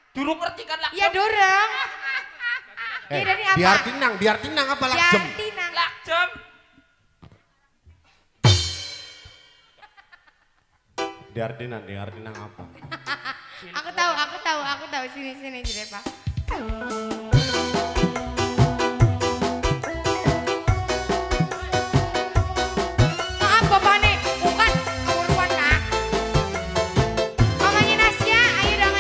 Durung ngerti kan lakjem? Ya dorong. Ya dari apa? Biar tinang apa lakjem? Biar tinang. Lakjem. Biar tinang apa? Aku tahu. Sini jadi Pak. Maaf Bapak nih, bukan uruan nak. Mamanya Nasya, ayo dong.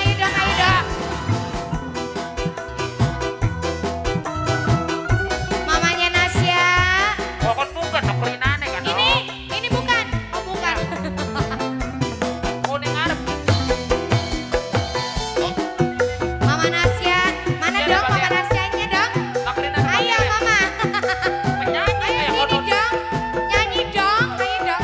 Mamanya Nasya. Pokoknya bukan noklinane kan. Ini bukan. Oh bukan. Kuning arep. Mama Nasya, mana dong Mama Nasyanya dong? Noklinan apa Ayo ya? Mama. Penyanyi Ayo kayak sini konon. dong. Nyanyi dong, ayo dong.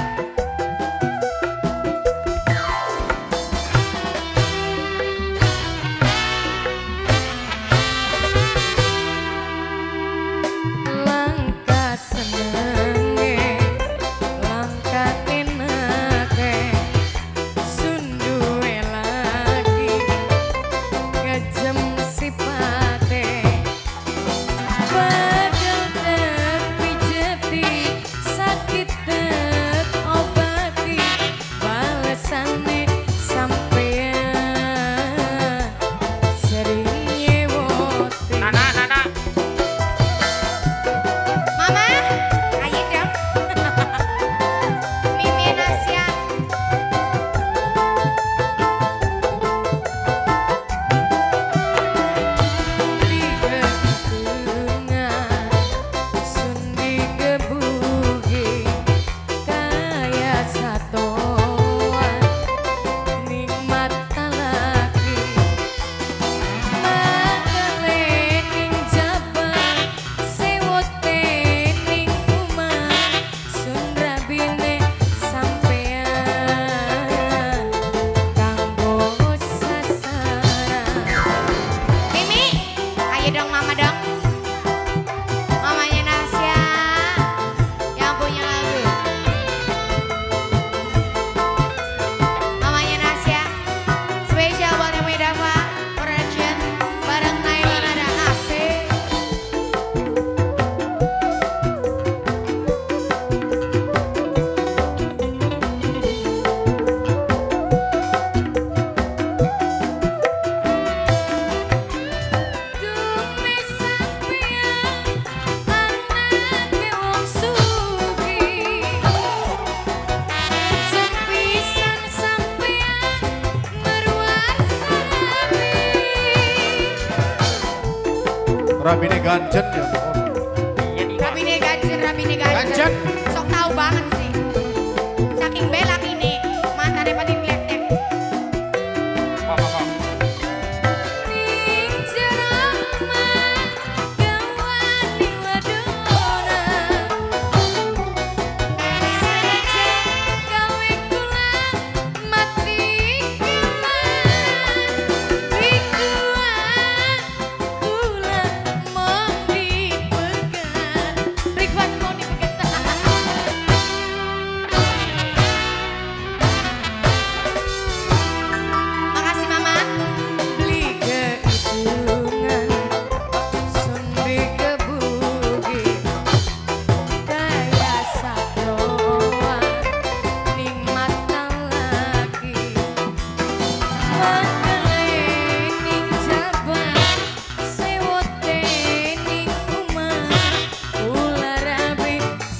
Langkah senenge, langkah enake, sunduwe lagi, kejem sipate, bagel tek pijeti, sakit tek obati, balesane sampean sering nyewoti. Nana. Mama, ayo dong. Mimi Nasya. Liga tengah, sundi gebugi, kaya satoan, nikmat talaki. Makalening jaban, sewote ning umah, sundrabine sampean, kanggo sasaran. Mimi, ayo dong Mama dong. Mamanya Nasya, yang punya lagu. Mamanya Nasya, spesial buat Kami Dava, Origin, bareng Naila Nada Asik. Dume sampean, anake wong sugih. Sepisan sampean, meruar sarabi. Rabine ganjen ya. Rabine ganjen. Ganjen. Sok tahu banget sih. Saking belak ini, mantannya paling ledek. Kok. Ning jero omah, gawani wadona. Saja gawe kula mati keman. Rikuan kula mong dipegang. Rikuan mong dipegang. Makasih Mama. Beli kehitungan, sundi kebugi, kaya sakroan, nikmat lagi. Makalening jaban, sewote ning umah, kula rabi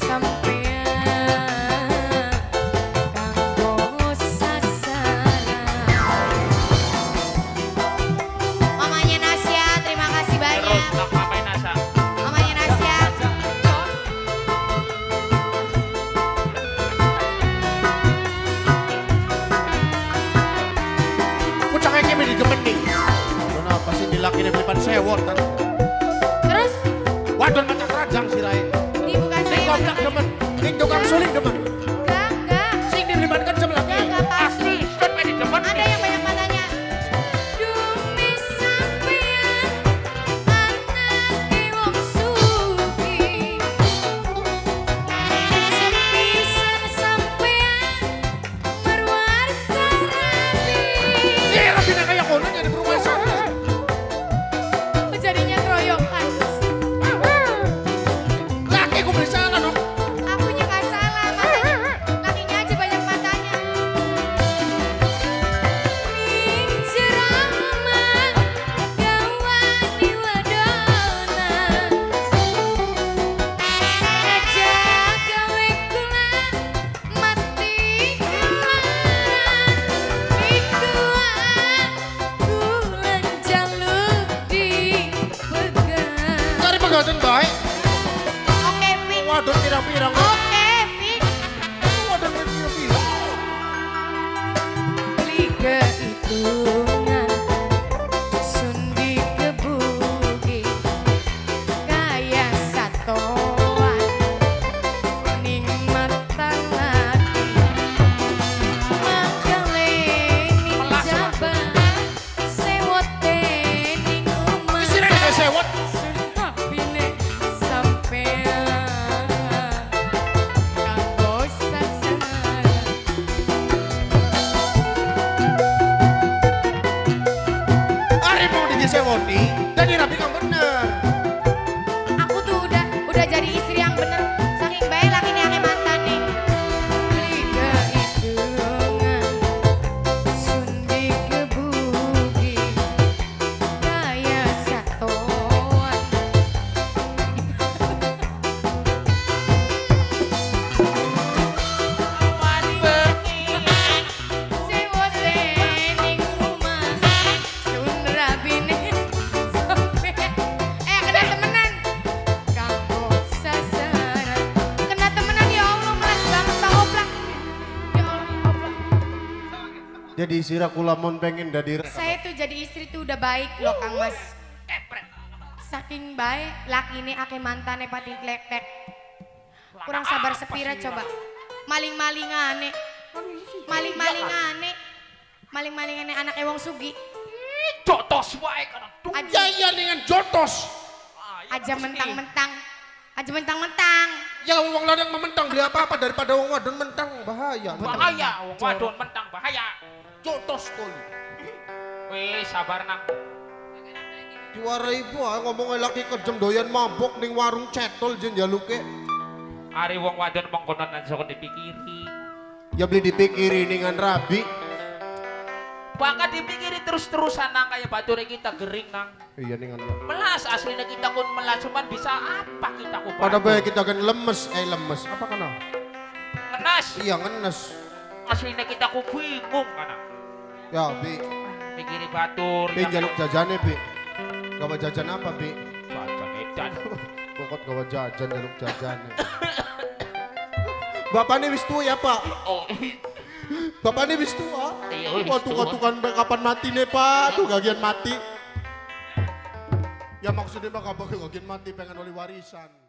sampean, kanggo sasaran. Mamanya Nasya, terima kasih Terus banyak. nak mamain Nasa. Mamanya Nasya. Kucang iki di gemeni. Kenapa sih dilakine belipan sewot kan? Terus Wadon macam kerajang sirai. dibuka Sing saya. goblok demen, sing tukang suling demen. Enggak. Sing dibelipan kejem lagi. Enggak pasti. Asli, kan di depan. Ada yang banyak matanya. Dumi sampean, anake wong sugih. Sepisan sampean, meruar sarabi. Iya, Rabine kayak kono jadi berumah sana. disewoni, jadi rapi kang bener. Aku tuh udah jadi istri yang bener. Saking baik laki ini ake mantan nih. Liga hitungan sundi kebugi kaya satoan. Mari bengi. Sewa ning rumah sun rabine sampe kena temenan kanggo sasaran kena temenan ya Allah meles banget Bang Oplak ya Allah Oplak. Jadi sira kula mon pengen dadi Saya tuh jadi istri tuh udah baik loh Kang Mas. Saking baik laki ini ake mantane pating kletek. Kurang sabar sepira coba. Maling-malingane. Maling-malingane anak wong Sugi. Jotos wae kana. Jaya dengan jotos. Aja mentang-mentang. Aja mentang-mentang. Ya wong lanang mementang beli apa-apa daripada wong wadon mentang bahaya. Bahaya, wong wadon mentang bahaya. Jotos kali. Wis sabar nang. Diwarai ibu ngomong laki kejem doyan mabok ning warung cetol jen jaluke. Ari wong wadon mengkonon aja kok dipikiri. Ya beli dipikiri dengan rabi. Bahkan dipikiri terus-terusan nang kayak bature kita gering nang. Iya dengan. Melas aslinya kita kun melas cuman bisa apa kita ku. Pada bae kita kan lemes, lemes. Apa kana? Ngenes. Iya ngenes. Aslinya kita ku bingung kana. Ya bi, Pikiri batur. bi jaluk jajane bi. Gawa jajan apa bi? Jajan edan. Pokok gawa jajan jaluk jajane. Bapak ini wis tua ya pak? Oh. Bapak ini wis tua? Iya, wis Waktu tua. kapan mati nih pak? Tuh gagian mati. Ya maksudnya mah kapan gagian mati pengen oleh warisan.